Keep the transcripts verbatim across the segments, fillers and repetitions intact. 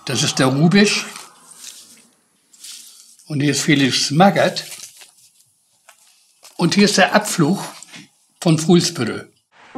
Das ist der Rubisch. Und hier ist Felix Magath. Und hier ist der Abflug von Fuhlsbüttel.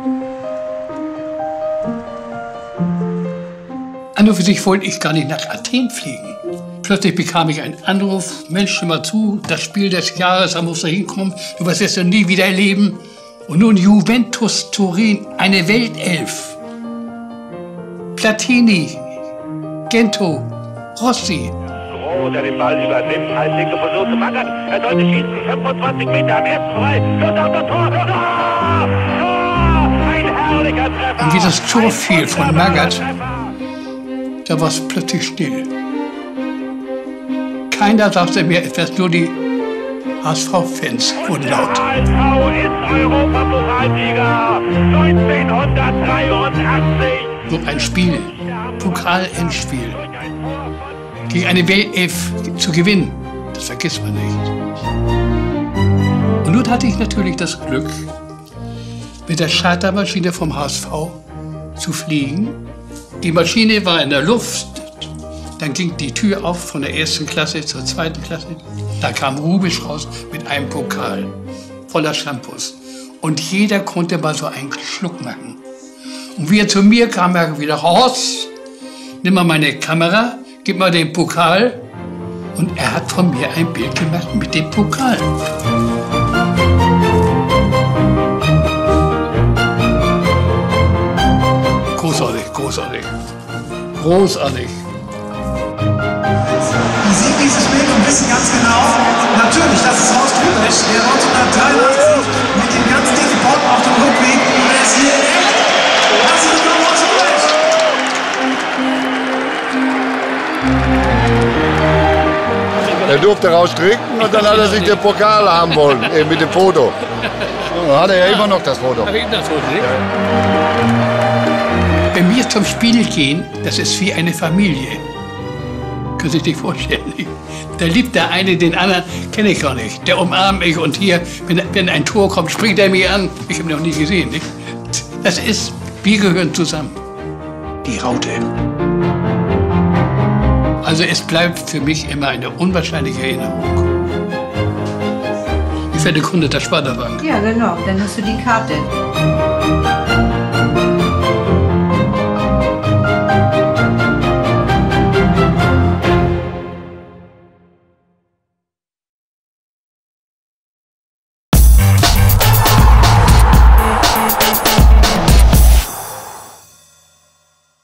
An und für sich wollte ich gar nicht nach Athen fliegen. Plötzlich bekam ich einen Anruf, Mensch, hör mal zu, das Spiel des Jahres, da musst du hinkommen, du wirst es ja nie wieder erleben. Und nun Juventus Turin, eine Weltelf. Platini, Gento, Rossi. Groß, der den Ball übernimmt, halblinke Versuch zu Magath. Er sollte schießen, fünfundzwanzig Meter am ersten frei. Schuss auf das Tor, Tor, Tor! Ein herrlicher Treffer. Und wie das Tor fiel von Magath, da war es plötzlich still. Keiner sagte mir etwas, nur die H S V-Fans wurden laut. Der H S V ist Europapokalsieger neunzehnhundertdreiundachtzig. So ein Spiel, Pokal-Endspiel, gegen eine Weltelf zu gewinnen, das vergisst man nicht. Und nun hatte ich natürlich das Glück, mit der Chartermaschine vom H S V zu fliegen. Die Maschine war in der Luft, dann ging die Tür auf von der ersten Klasse zur zweiten Klasse. Da kam Rubisch raus mit einem Pokal voller Shampoos. Und jeder konnte mal so einen Schluck machen. Und wie er zu mir kam, er wieder raus, nimm mal meine Kamera, gib mal den Pokal. Und er hat von mir ein Bild gemacht mit dem Pokal. Großartig, großartig, großartig. Die sehen dieses Bild und wissen ganz genau, natürlich, das ist Horst Rubisch, der neunzehnhundertdreiundachtzig mit dem ganz dicken Bock auf dem Rückweg, und er ist hier in echt. Das ist nur Horst Rubisch. Er durfte raus trinken und dann hat er sich den Pokal haben wollen, äh, mit dem Foto. Dann hat er ja immer noch das Foto. Wenn wir zum Spiel gehen, das ist wie eine Familie. Können Sie sich nicht vorstellen. Da liebt der eine den anderen, kenne ich gar nicht. Der umarmt mich und hier, wenn, wenn ein Tor kommt, springt er mich an. Ich habe ihn noch nie gesehen. Nicht? Das ist, wir gehören zusammen. Die Raute. Also es bleibt für mich immer eine unwahrscheinliche Erinnerung. Ich werde Kunde der Sparda-Bank. Ja, genau. Dann hast du die Karte.